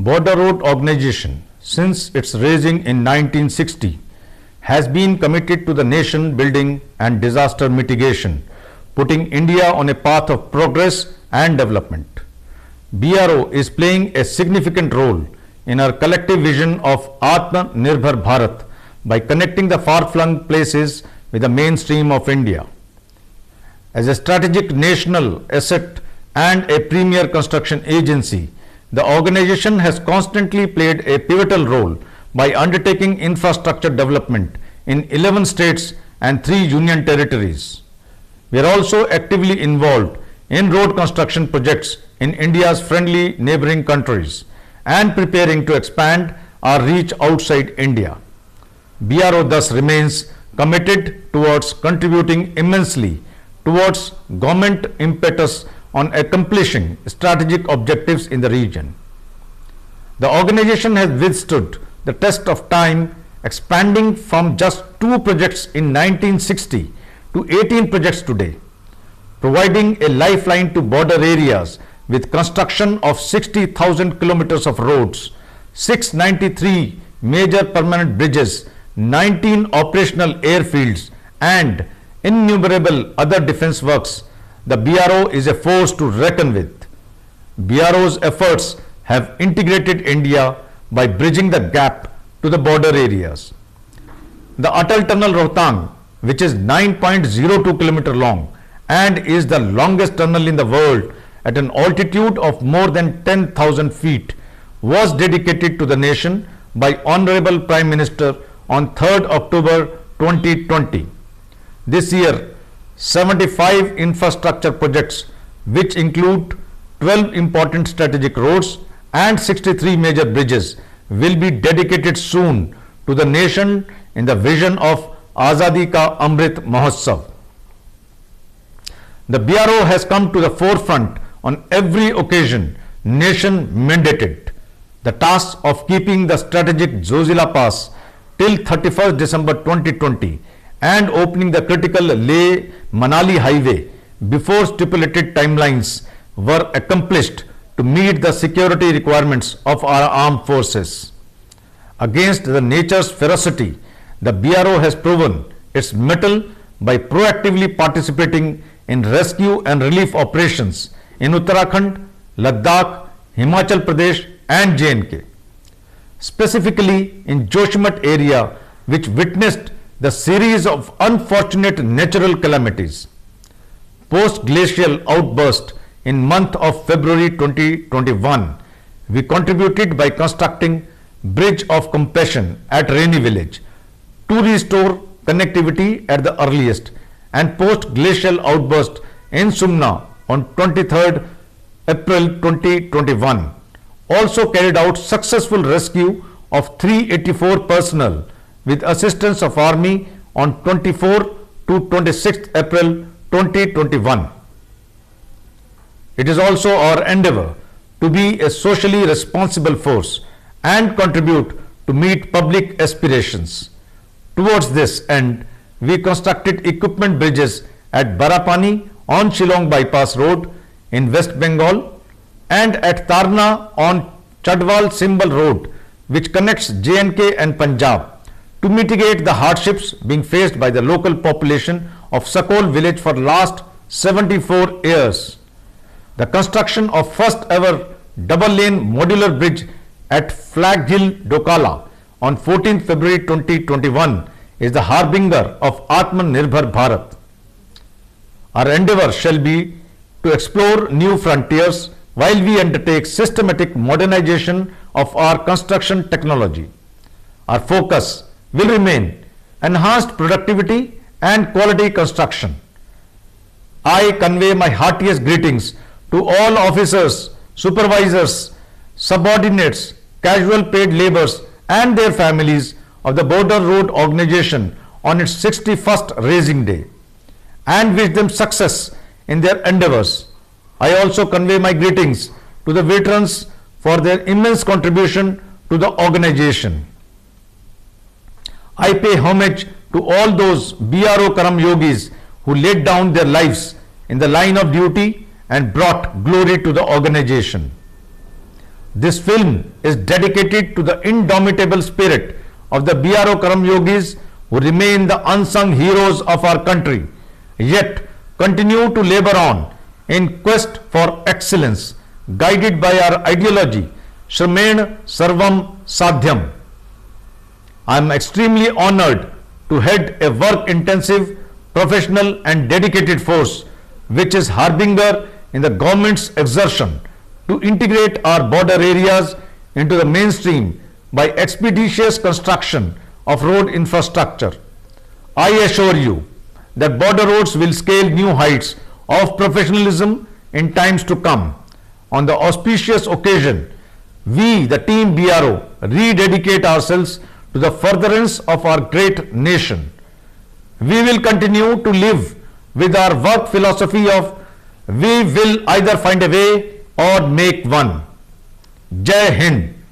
Border Road Organization, since its raising in 1960, has been committed to the nation building and disaster mitigation, putting India on a path of progress and development. BRO is playing a significant role in our collective vision of Atmanirbhar Bharat by connecting the far-flung places with the mainstream of India. As a strategic national asset and a premier construction agency, the organization has constantly played a pivotal role by undertaking infrastructure development in 11 states and 3 union territories. We are also actively involved in road construction projects in India's friendly neighboring countries and preparing to expand our reach outside India. BRO thus remains committed towards contributing immensely towards government impetus on accomplishing strategic objectives in the region. The organization has withstood the test of time, expanding from just 2 projects in 1960 to 18 projects today, providing a lifeline to border areas with construction of 60,000 kilometers of roads, 693 major permanent bridges, 19 operational airfields, and innumerable other defense works. The BRO is a force to reckon with. BRO's efforts have integrated India by bridging the gap to the border areas. The Atal Tunnel Rohtang, which is 9.02 km long and is the longest tunnel in the world at an altitude of more than 10,000 feet, was dedicated to the nation by Honorable Prime Minister on 3rd October 2020. This year, 75 infrastructure projects, which include 12 important strategic roads and 63 major bridges, will be dedicated soon to the nation in the vision of Azadi Ka Amrit Mahotsav. The BRO has come to the forefront on every occasion nation mandated. The task of keeping the strategic Zojila Pass till 31st December 2020 and opening the critical Leh-Manali highway before stipulated timelines were accomplished to meet the security requirements of our armed forces. Against the nature's ferocity, the BRO has proven its mettle by proactively participating in rescue and relief operations in Uttarakhand, Ladakh, Himachal Pradesh and J&K. Specifically in Joshimath area, which witnessed the series of unfortunate natural calamities. Post-glacial outburst in month of February 2021, we contributed by constructing Bridge of Compassion at Rainy Village to restore connectivity at the earliest, and post-glacial outburst in Sumna on 23rd April 2021 also carried out successful rescue of 384 personnel with assistance of Army on 24 to 26th April 2021. It is also our endeavor to be a socially responsible force and contribute to meet public aspirations. Towards this end, we constructed equipment bridges at Barapani on Shillong Bypass Road in West Bengal and at Tarna on Chadwal Simbal Road, which connects J&K and Punjab, to mitigate the hardships being faced by the local population of Sakol village for last 74 years. The construction of first ever double lane modular bridge at Flag Hill, Dokala on 14th February 2021 is the harbinger of Atmanirbhar Bharat. Our endeavor shall be to explore new frontiers while we undertake systematic modernization of our construction technology. Our focus will remain enhanced productivity and quality construction. I convey my heartiest greetings to all officers, supervisors, subordinates, casual paid laborers and their families of the Border Road Organization on its 61st raising day, and wish them success in their endeavors. I also convey my greetings to the veterans for their immense contribution to the organization. I pay homage to all those BRO Karam Yogis who laid down their lives in the line of duty and brought glory to the organization. This film is dedicated to the indomitable spirit of the BRO Karamyogis who remain the unsung heroes of our country, yet continue to labor on in quest for excellence, guided by our ideology, Shramen Sarvam Sadhyam. I am extremely honored to head a work-intensive, professional and dedicated force which is harbinger in the government's exertion to integrate our border areas into the mainstream by expeditious construction of road infrastructure. I assure you that border roads will scale new heights of professionalism in times to come. On the auspicious occasion, we, the Team BRO, rededicate ourselves to the furtherance of our great nation. We will continue to live with our work philosophy of we will either find a way or make one. Jai Hind.